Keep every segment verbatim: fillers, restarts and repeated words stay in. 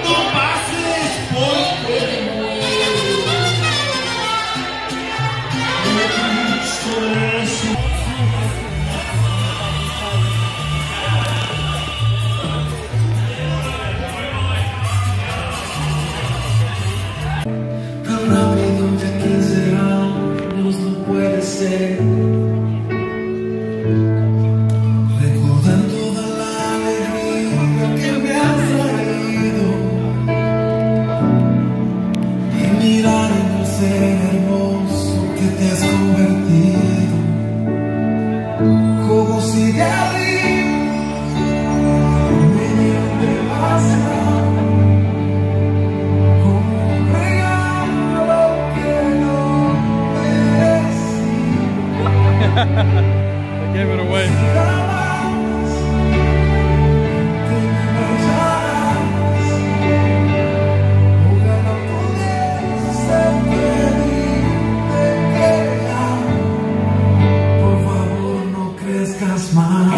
I gave it away. Por favor, no crezcas más.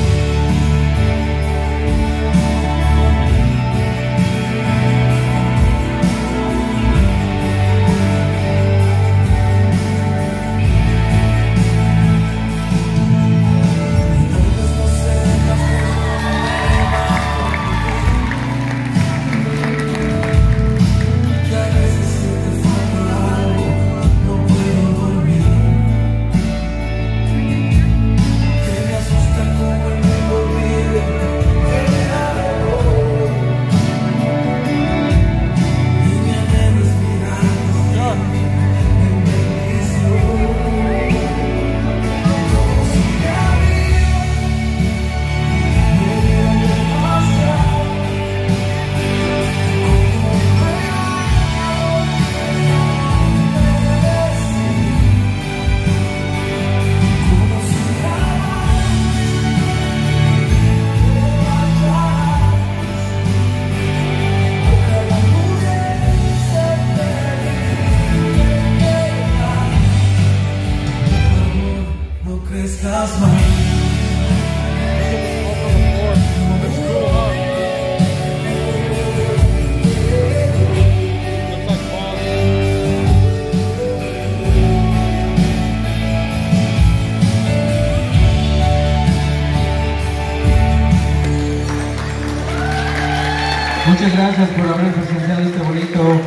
Muchas gracias por haber presenciado este bonito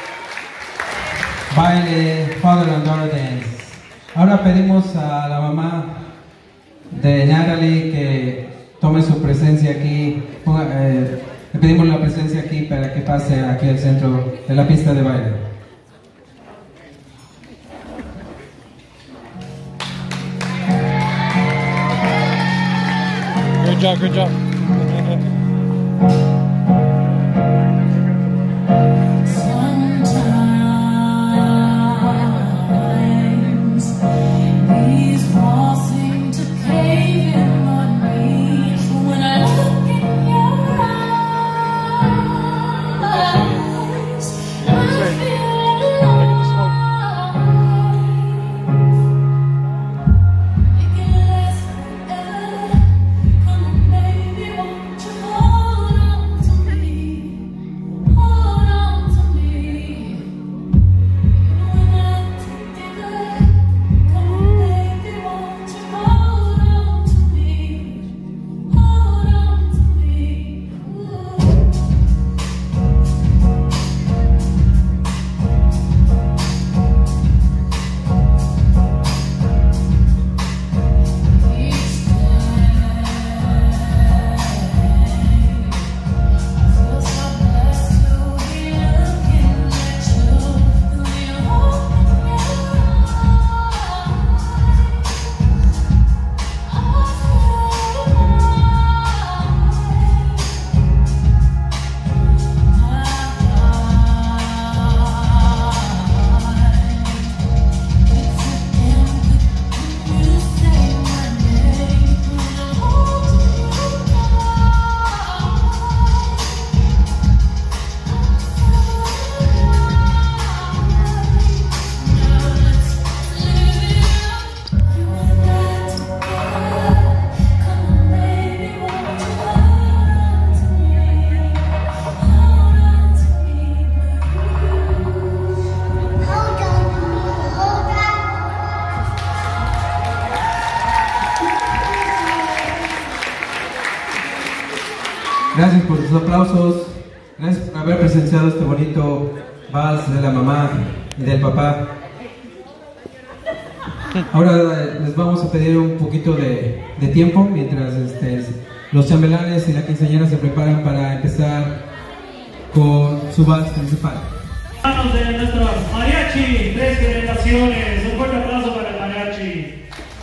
baile Father and Daughter Dance. Ahora pedimos a la mamá de Natalie que tome su presencia aquí, ponga, eh, le pedimos la presencia aquí para que pase aquí al centro de la pista de baile. Good job, good job. Baby Gracias por sus aplausos. Gracias por haber presenciado este bonito vals de la mamá y del papá. Ahora les vamos a pedir un poquito de, de tiempo mientras este, los chambelanes y la quinceañera se preparan para empezar con su vals principal. Manos de nuestros mariachi, tres generaciones. Un fuerte aplauso para el mariachi.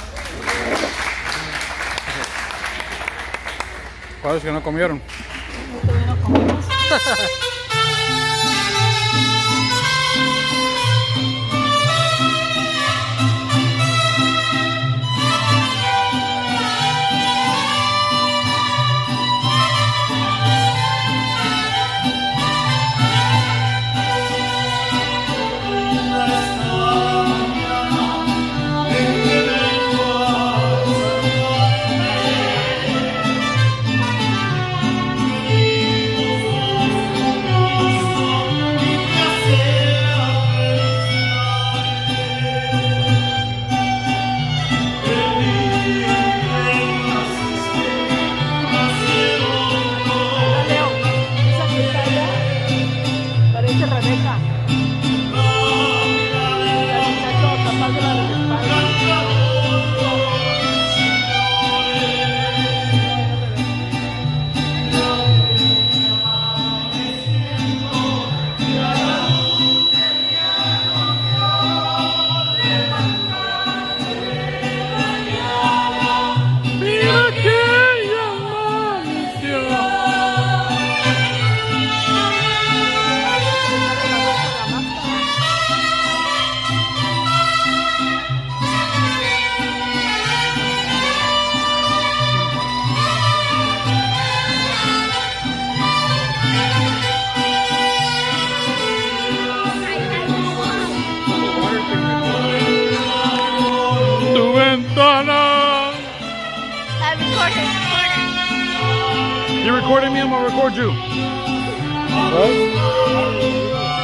¿Cuáles que no comieron? Todavía no comemos. You recording me? I'm gonna record you. Right?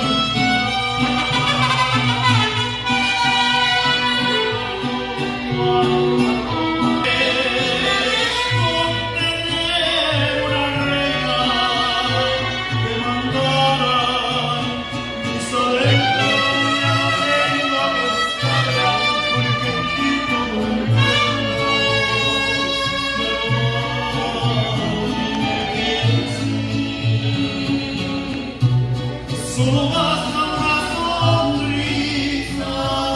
Solo basta una sonrisa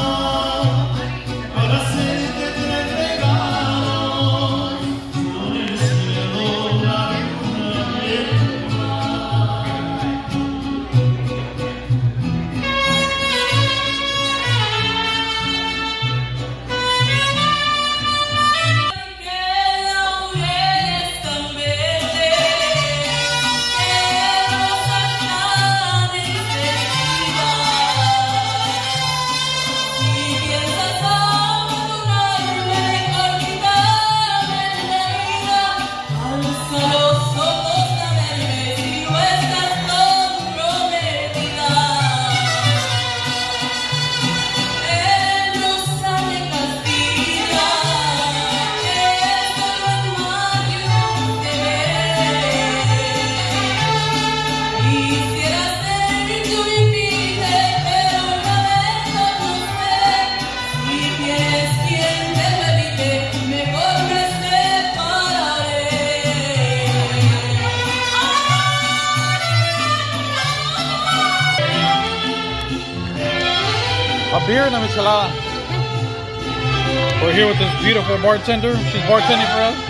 para hacerte tres regalos. Con el cielo la luna y el mar. A beer and a michelada. We're here with this beautiful bartender. She's bartending for us.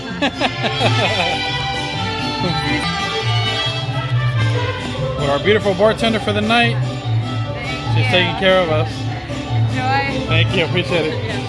With our beautiful bartender for the night. She's taking care of us. Thank you, appreciate it.